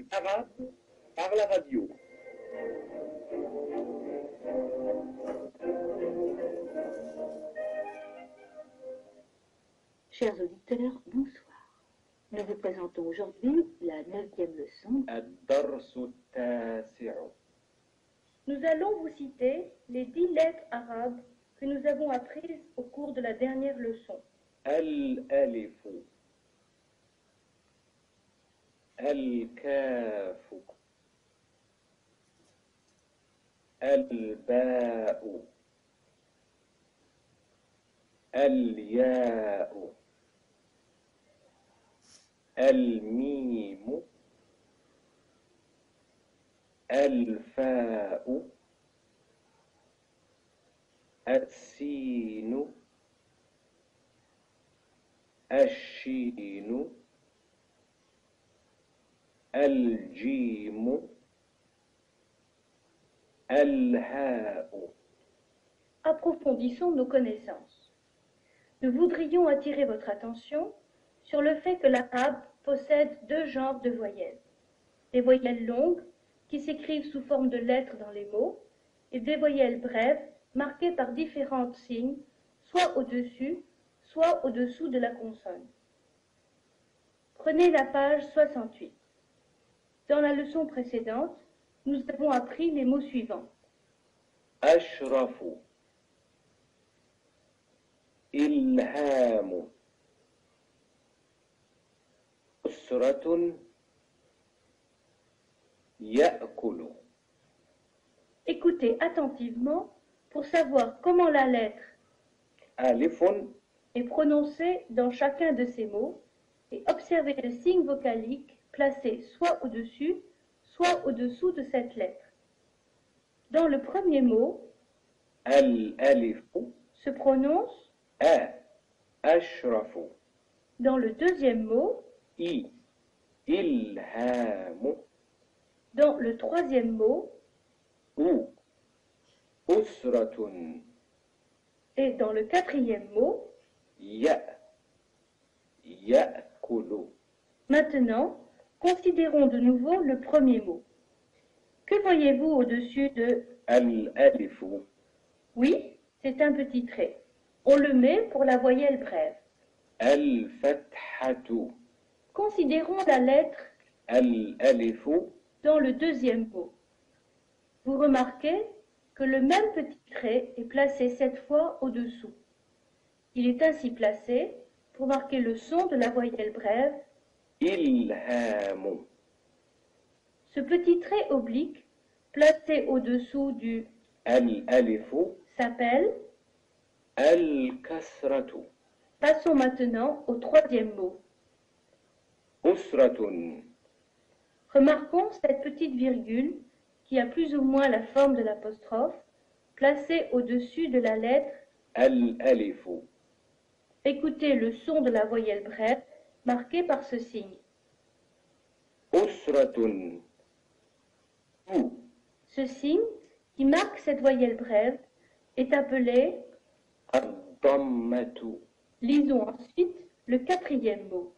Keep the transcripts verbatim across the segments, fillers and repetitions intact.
arabe par la radio. Chers auditeurs, bonsoir. Nous vous présentons aujourd'hui la neuvième leçon. الدرس التاسع. Nous allons vous citer les dix lettres arabes que nous avons apprises au cours de la dernière leçon. الألف، الكاف، الباء، الياء، الميم، الفاء، السين، الشين، الجيم، الهاء. Approfondissons nos connaissances. Nous voudrions attirer votre attention sur le fait que l'arabe possède deux genres de voyelles. Des voyelles longues qui s'écrivent sous forme de lettres dans les mots et des voyelles brèves marquées par différents signes, soit au-dessus, soit au-dessous de la consonne. Prenez la page soixante-huit. Dans la leçon précédente, nous avons appris les mots suivants. أشرف، إلهام، أسرة، يأكل. Écoutez attentivement pour savoir comment la lettre ألف est prononcée dans chacun de ces mots et observez le signe vocalique placé soit au-dessus, soit au-dessous de cette lettre. Dans le premier mot, الألف se prononce, أ أشرف. dans le deuxième mot, إي إلهام. dans le troisième mot أو أسرة. et dans le quatrième mot. يأ يأكل. Maintenant, considérons de nouveau le premier mot. Que voyez-vous au-dessus de الألف Oui, c'est un petit trait. On le met pour la voyelle brève. الفتحة. Considérons la lettre الألف dans le deuxième mot. Vous remarquez que le même petit trait est placé cette fois au-dessous. Il est ainsi placé pour marquer le son de la voyelle brève. إلهام. Ce petit trait oblique, placé au-dessous du الألف s'appelle. الكسرة. Passons maintenant au troisième mot. أسرة. Remarquons cette petite virgule qui a plus ou moins la forme de l'apostrophe, placée au-dessus de la lettre. الألف. Écoutez le son de la voyelle brève marqué par ce signe. أسرة. أو. Ce signe qui marque cette voyelle brève est appelé. الضمة. Lisons ensuite le quatrième mot.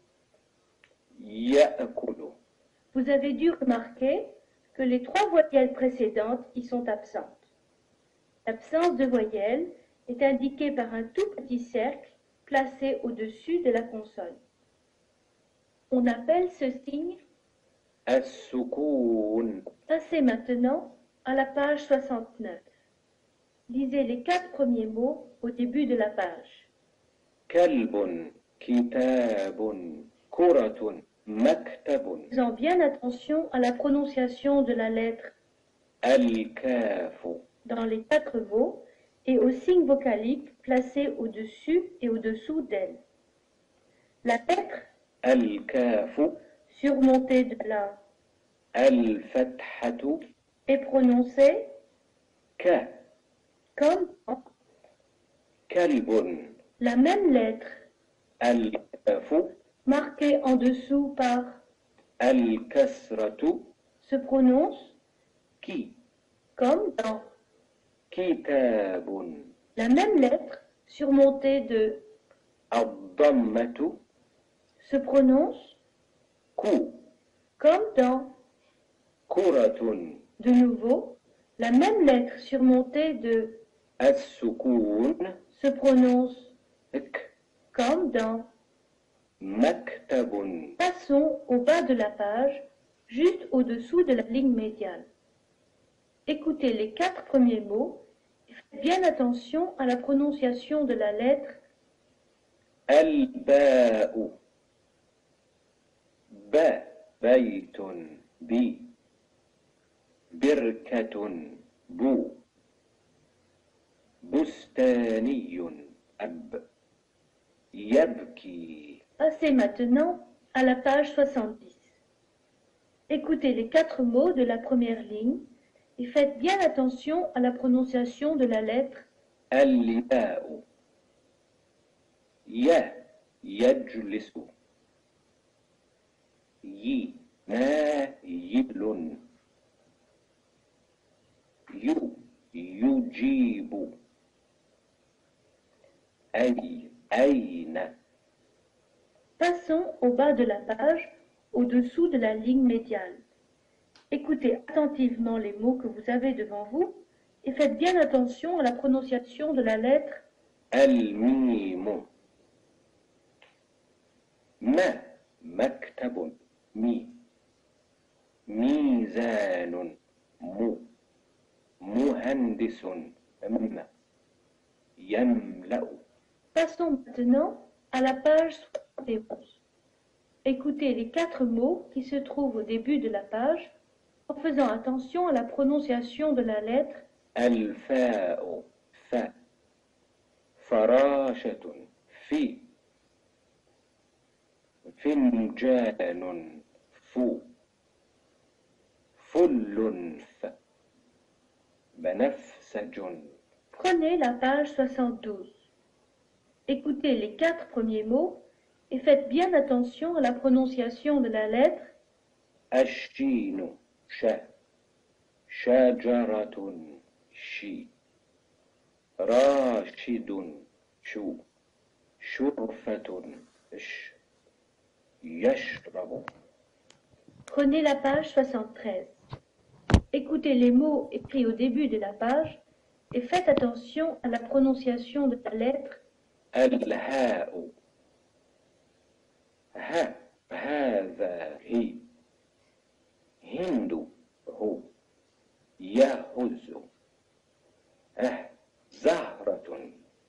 يأكل. Vous avez dû remarquer que les trois voyelles précédentes y sont absentes. L'absence de voyelle est indiquée par un tout petit cercle placé au-dessus de la consonne. On appelle ce signe. السكون. Passez maintenant à la page soixante-neuf. Lisez les quatre premiers mots au début de la page. كلب، كتاب، كرة، مكتب. Faisons bien attention à la prononciation de la lettre الكاف. dans les quatre mots et aux signes vocaliques placés au-dessus et au-dessous d'elle. La lettre الكاف surmontée de la الفتحة est prononcée ك. comme كلب. la même lettre الكاف marquée en dessous par الكسرة se prononce كي. comme dans. كتاب. La même lettre surmontée de الضمة se prononce كو. comme dans. كرة. De nouveau, la même lettre surmontée de السكون se prononce ك. comme dans. مكتب. Passons au bas de la page, juste au-dessous de la ligne médiane. Écoutez les quatre premiers mots et faites bien attention à la prononciation de la lettre الباء. ب. بيت. بي. بركة. بو. بستاني. أب. يبكي. Passez maintenant à la page soixante-dix. Écoutez les quatre mots de la première ligne et faites bien attention à la prononciation de la lettre الياء. ي. يجلس. ي. ما. يبل. يو. يجيب. أي. أين. Passons au bas de la page, au-dessous de la ligne médiane. Écoutez attentivement les mots que vous avez devant vous et faites bien attention à la prononciation de la lettre الميم. ما. مكتب. مي. ميزان. مو. مهندس. م. يملأ. Passons maintenant à la page soixante et onze. Écoutez les quatre mots qui se trouvent au début de la page en faisant attention à la prononciation de la lettre الفاء. ف. فراشة. في. فنجان. فو. فل. ف. بنفسج. Prenez la page soixante-douze. Écoutez les quatre premiers mots et faites bien attention à la prononciation de la lettre الشين. ش. شجرة. شي. راشد. شو. شرفة. ش. يشرب. Prenez la page soixante-treize. Écoutez les mots écrits au début de la page et faites attention à la prononciation de la lettre الهاء. ه. هذا. هي. هند. هو. يهز. أه. زهرة.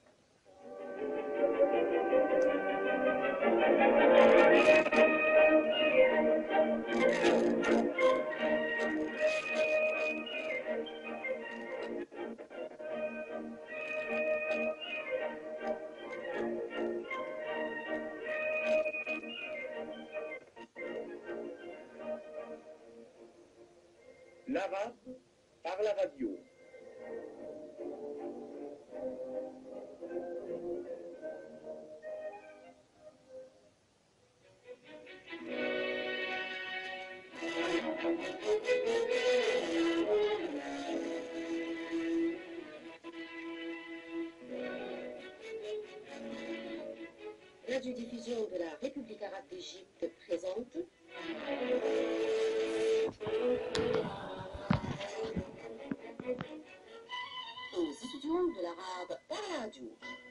L'arabe par la radio. Radiodiffusion de la République arabe d'Égypte présente aux étudiants de l'arabe par la radio.